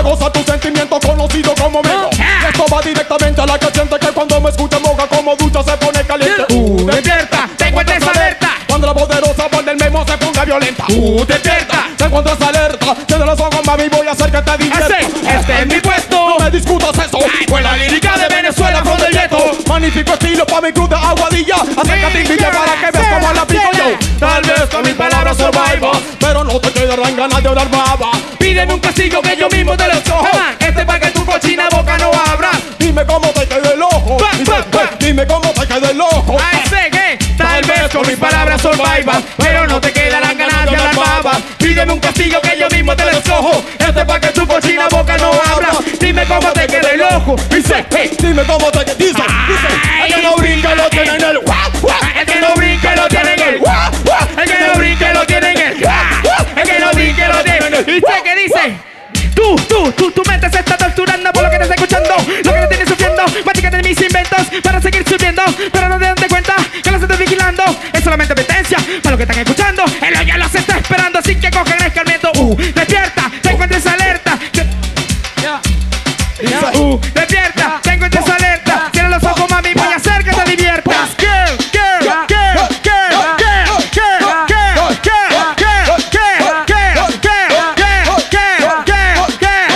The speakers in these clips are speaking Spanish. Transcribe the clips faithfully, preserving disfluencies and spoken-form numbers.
gozar tu sentimiento conocido como mego. Esto va directamente a la que siente que cuando me escucha moja como ducha se pone caliente. Uh, despierta, te encuentres alerta. Cuando la poderosa voz del memo se ponga violenta. Uh, despierta, te encuentras alerta. Cierra los ojos, mami, voy a hacer que te diviertas. Este es mi puesto. No me discutas eso. Fue la lírica de Venezuela con el gueto. Magnífico estilo pa' mi cruz de Aguadilla. Acércate y pilla para que veas cómo la pico yo. Tal vez con mis palabras survivas, pero no te quedarán ganas de orar baba. Pídeme un castigo que yo mismo te lo escojo. Este pa' que tu cochina boca no abra. Dime cómo te quede el ojo. Pa, pa, pa. Dime cómo te quede el ojo. Ay, sé que tal vez con mis palabras survivas, pero no te quedarán ganas de hablar baba. Pídeme un castigo que yo mismo te lo escojo. Este pa' que tu cochina boca no abra. Dime cómo te queda el ojo. Dice, hey. Dime cómo te queda. Dice, dice. El que no brinca lo tiene en el. El que no brinca lo tiene en el. El que no brinca lo tiene en el. El que no brinca lo tiene en el. ¿Y usted qué dice? Tú, tú, tú, tu mente se está torturando por lo que te está escuchando, lo que te tienes sufriendo. Máticate de mis inventos para seguir subiendo, pero no te dan cuenta que los estoy vigilando. Es solamente advertencia para lo que están escuchando. El hoyo los está esperando, así que cojan el escarmiento. Uh, despierta, te encuentres alerta. Ya. Uh, despierta, te encuentres alerta. Cierra los ojos, mami, voy a hacer que te diviertas. Girl, girl, girl, girl, girl, girl, girl, girl, girl, girl, girl, girl, girl, girl, girl,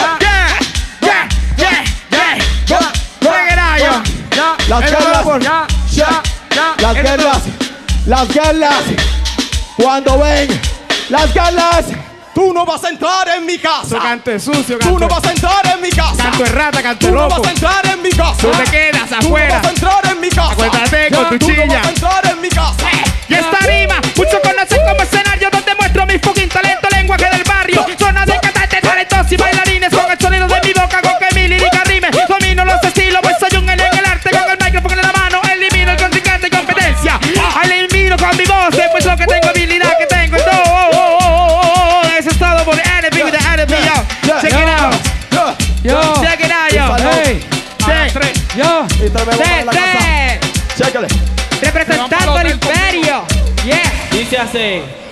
girl, yeah, yeah, yeah. Check it out, yo. Las guerras, Ya, ya, ya. las guerras, las guerras. Cuando ven las guerras, tú no vas a entrar en mi casa. Canto es sucio, Tú no vas a entrar en mi casa. canto es rata, canto Tú es no loco. vas a entrar en mi casa. Tú te quedas Tú no afuera. vas a entrar en mi casa. Acuérdate con tu Tú no chilla. vas a entrar en mi casa. Y esta rima, muchos conocen como escenario donde muestro mi fucking talento, lenguaje del barrio. Zona de cantantes, talentos y bailarines con el sonido de mi boca, con que mi lírica rime. Domino los estilos, pues soy un alien en el arte, con el micrófono en la mano, elimino el contrincante y competencia. Elimino con mi voz, pues lo que tengo, habilidad que tengo en todo. Eso es todo por the enemy with the enemy, yo. Check it out. Yo, Check it out, yo. hey, Check. yo, Y te vemos en la casa. Tete. Chécale. Representando el imperio. Yeah. dice así.